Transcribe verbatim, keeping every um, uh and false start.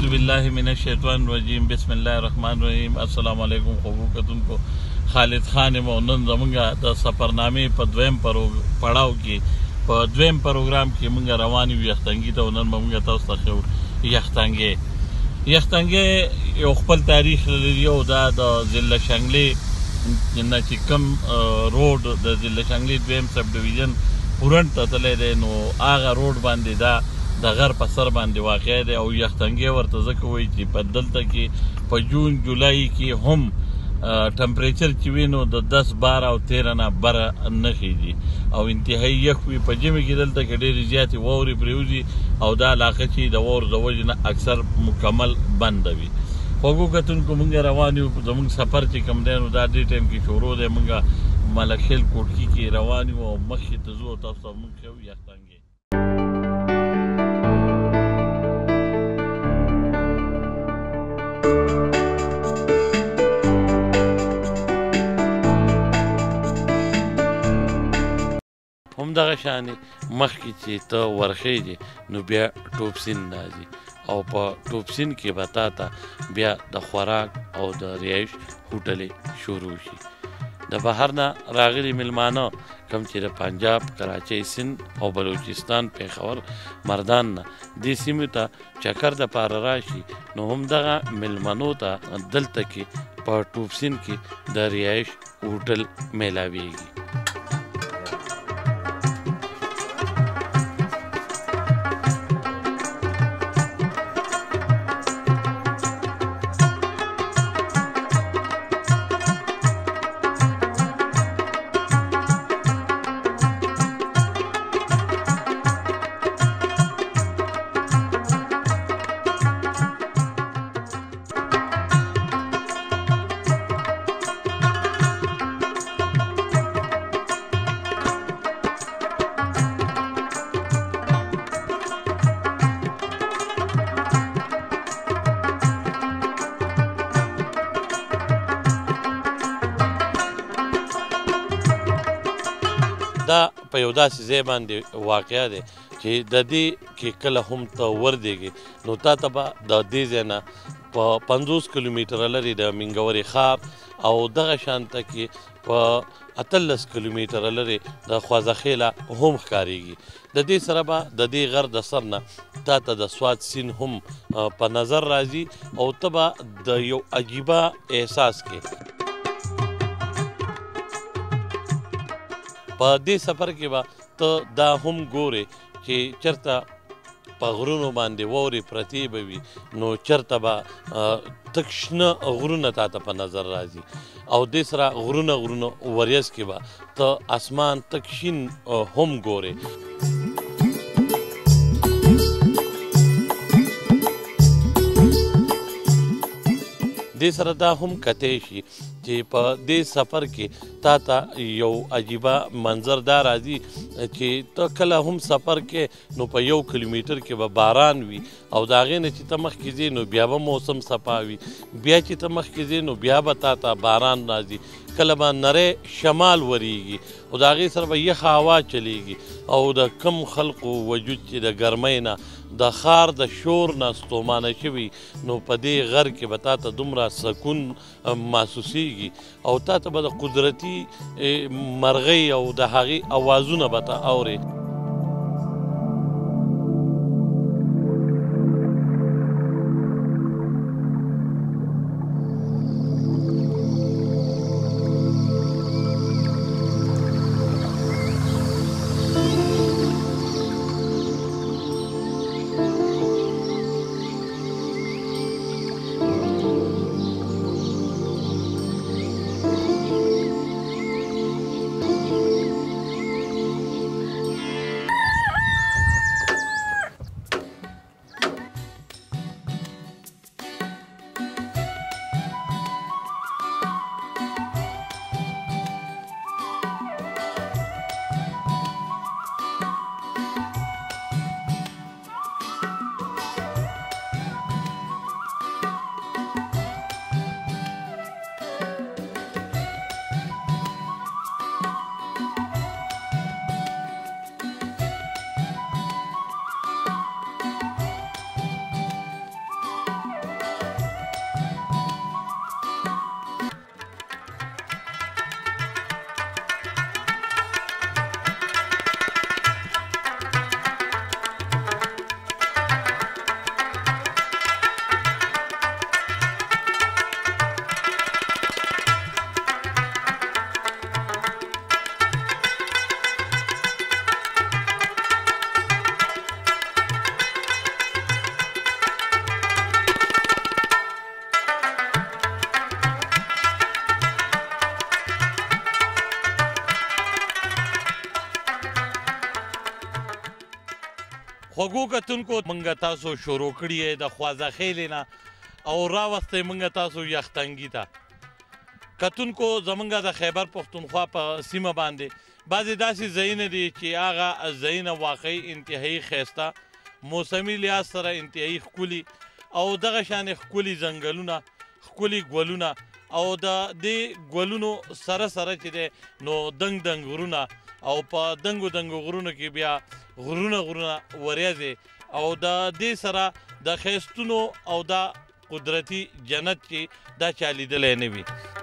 बिल्लाहि मिनश्शैतानिर्रजीम बिस्मिल्लाहिर्रहमानिर्रहीम। अस्सलाम वालेकुम ख़ूबू कतुनको खालिद खान یم او نن زمونږ د سفرنامې په دویم پړاو کې په دویم پروګرام کې مونږ روان یو یختنګي ته. نن به مونږ تاسو ته ښیو یختنګي یختنګي یو خپل تاریخ لري او دا د ضلع شنګلې نه چې کوم روډ د ضلع شنګلې دویم سب ډیویژن پورنټ ته تللی دی نو هغه روډ باندې دا د غر په سر باندې واقع دی او یختنګي ورته ځکه وایي چې په دلته کې په جون جولای کې هم ټمپریچر چې وي نو د دس باره او تیره نه بره نه خیږي او انتهایي یخ وي. په ژمي کې دلته کې ډېرې زیاتې واورې پرېوځي او دا علاقه چې د واورو د وجې نه اکثر مکمل بنده وي. خوږو کتونکو مونږ روان یو زمونږ سفر چې کوم دی نو دا دې ټایم کې شروع دی. مونږ ملکخیل کوټکي کې روان یو او مخکې ته ځو او تاسو ته مونږ ښیو یختنګي. همدغه شانې مخکې چې ته ورخیږې نو بیا ټوپ سیند راځي او په ټوپ سیند کې به تا ته بیا د خوراک او د رهایش هوټلې شروع شي. د بهر نه راغلي میلمانه کوم چې د پنجاب، کراچۍ، سند او بلوچستان، پېښور، مردان نه دې سیمې ته چکر دپاره راشي نو همدغه میلمنو ته دلته کې په ټوپ سیند کې د رهایش هوټل میلاویږي. دا په یو داسې ځای باندې واقع دی چې د دې کې کله هم ته وردېږې نو تا ته به د دې ځای نه په پنځوس کیلومیټره لرې د مینګورې ښار او دغه شانته کې په اتلس کیلومیټره لرې د خوازخیله هم ښکارېږي. د دې سره به د دې غر د سر نه تا ته د سوات سیند هم په نظر راځي او ته به د یو عجیبه احساس کې. په دې سفر کې به ته دا هم ګورې چې چېرته په غرونو باندې واورې پرتې به وي نو چېرته به تک شنه غرونه تا ته په نظر راځي او دې سره غرونه غرونه وریځ کې به ته اسمان تک شین هم ګورې. دې سره دا هم کتی شي چې په دې سفر کې تا ته یو عجیبه منظر دا راځي چې ته کله هم سفر کې نو په یو کیلومیټر کې به باران وي او د هغې نه چې ته مخکې ځې نو بیا به موسم صفا وي، بیا چې ته مخکې ځې نو بیا به تا ته باران راځي، کله به نری شمال وریږي او د هغې سره به یخه هوا چلیږي او د کم خلقو وجود چې د ګرمۍ نه د ښار د شور نه ستومانه شوي نو په دې غر کې به تا ته دومره سکون محسوسیږي او تا ته به د قدرتي مرغۍ او د هغې اوازونه به ته اورې. خوږو کتونکو موږ تاسو شروع کړي یې د خوازه خیلې نه او راوستی موږ تاسو یختنګي ته کتونکو زموږ د خیبر پښتونخوا په سیمه باندې بعضې داسې ځایونه دي چې هغه ځایونه واقعي انتهایي ښایسته موسمي لحاظ سره انتهایي ښکلي او دغه شانې ښکلي ځنګلونه ښکلي ګلونه او د دې ګلونو سره سره چې دی نو دنګ دنګ غرونه او په دنګو دنګو غرونو کې بیا غرونه غرونه وریځې او د دې سره د ښایستونو او دا قدرتي جنت چې دا چا لیدلی نه وي